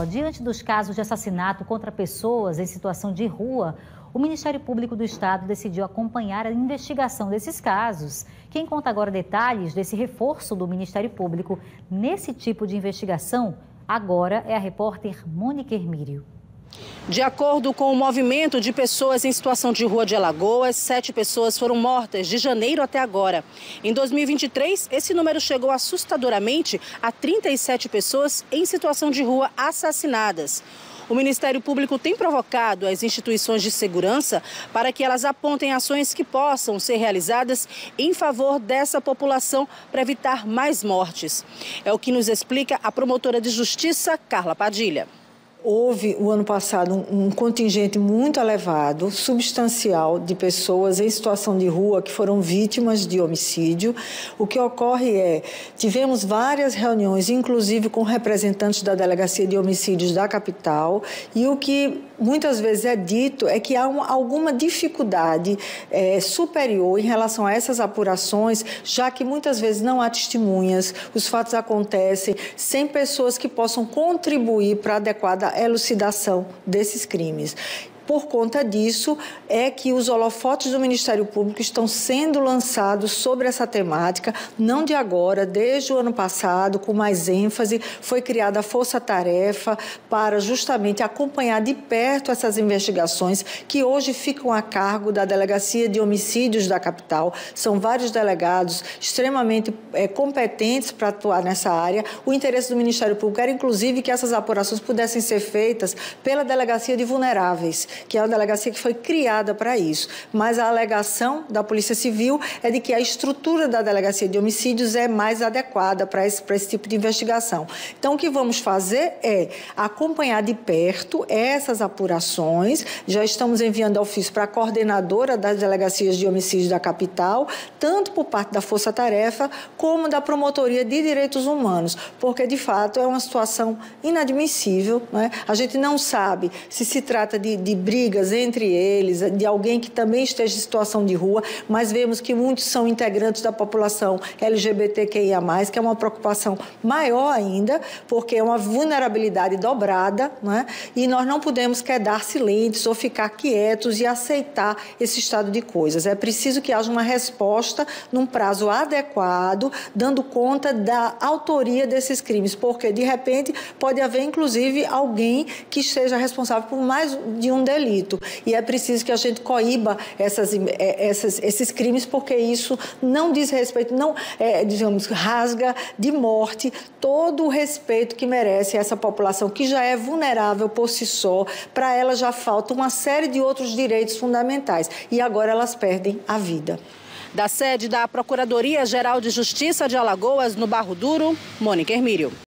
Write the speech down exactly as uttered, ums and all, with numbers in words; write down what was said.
Diante dos casos de assassinato contra pessoas em situação de rua, o Ministério Público do Estado decidiu acompanhar a investigação desses casos. Quem conta agora detalhes desse reforço do Ministério Público nesse tipo de investigação, agora é a repórter Mônica Hermírio. De acordo com o movimento de pessoas em situação de rua de Alagoas, sete pessoas foram mortas de janeiro até agora. Em dois mil e vinte e três, esse número chegou assustadoramente a trinta e sete pessoas em situação de rua assassinadas. O Ministério Público tem provocado as instituições de segurança para que elas apontem ações que possam ser realizadas em favor dessa população para evitar mais mortes. É o que nos explica a promotora de justiça, Carla Padilha. Houve, o ano passado, um contingente muito elevado, substancial, de pessoas em situação de rua que foram vítimas de homicídio. O que ocorre é, tivemos várias reuniões, inclusive com representantes da Delegacia de Homicídios da capital, e o que muitas vezes é dito é que há uma, alguma dificuldade é, superior em relação a essas apurações, já que muitas vezes não há testemunhas, os fatos acontecem sem pessoas que possam contribuir para a adequada elucidação desses crimes. Por conta disso, é que os holofotes do Ministério Público estão sendo lançados sobre essa temática, não de agora, desde o ano passado, com mais ênfase, foi criada a Força Tarefa para justamente acompanhar de perto essas investigações que hoje ficam a cargo da Delegacia de Homicídios da capital. São vários delegados extremamente é, competentes para atuar nessa área. O interesse do Ministério Público era, inclusive, que essas apurações pudessem ser feitas pela Delegacia de Vulneráveis, que é uma delegacia que foi criada para isso. Mas a alegação da Polícia Civil é de que a estrutura da Delegacia de Homicídios é mais adequada para esse, para esse tipo de investigação. Então, o que vamos fazer é acompanhar de perto essas apurações. Já estamos enviando ofício para a coordenadora das Delegacias de Homicídios da capital, tanto por parte da Força Tarefa, como da Promotoria de Direitos Humanos, porque, de fato, é uma situação inadmissível, né? A gente não sabe se se trata de, de brigas entre eles, de alguém que também esteja em situação de rua, mas vemos que muitos são integrantes da população L G B T Q I A mais, que é uma preocupação maior ainda, porque é uma vulnerabilidade dobrada, né? E nós não podemos quedar silentes ou ficar quietos e aceitar esse estado de coisas. É preciso que haja uma resposta num prazo adequado, dando conta da autoria desses crimes, porque, de repente, pode haver, inclusive, alguém que esteja responsável por mais de um delito. E é preciso que a gente coíba essas, essas, esses crimes, porque isso não diz respeito, não, é, digamos, rasga de morte todo o respeito que merece essa população, que já é vulnerável por si só. Para ela já falta uma série de outros direitos fundamentais. E agora elas perdem a vida. Da sede da Procuradoria-Geral de Justiça de Alagoas, no Barro Duro, Mônica Hermírio.